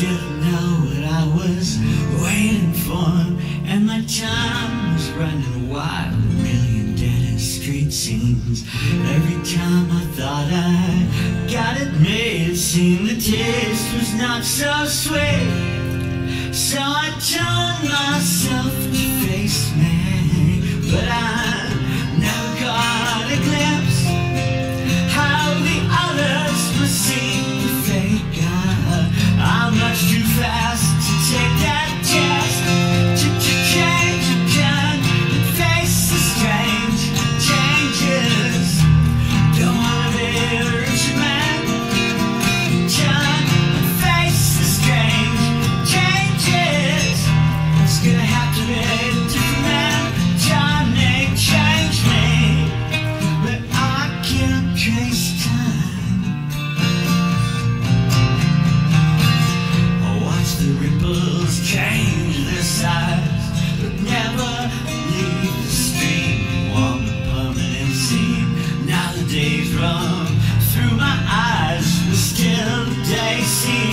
didn't know what I was waiting for, and my time was running wild. A million dead street scenes. Every time I thought I got it made, it seemed the taste was not so sweet. So I told myself to face me, but I never got a glimpse how the others must seem to fake. I'm much too fast to take that test, to change again and face the strange changes. Don't wanna be a rich man, turn and face the strange changes. It's gonna have to be a different man. Time may change me, but I can't trace time. The ripples change their size, but never leave the stream, warm the permanent seam. Now the days run through my eyes, but still the day seems